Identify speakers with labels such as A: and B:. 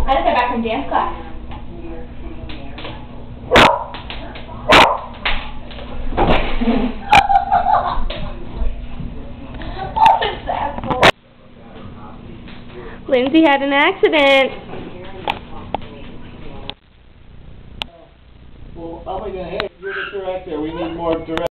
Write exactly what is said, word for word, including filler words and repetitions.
A: I just got back from dance class. What is that for?
B: Lindsay had an accident.
C: Well, how am I going to, hey, you're the director, we need more direction.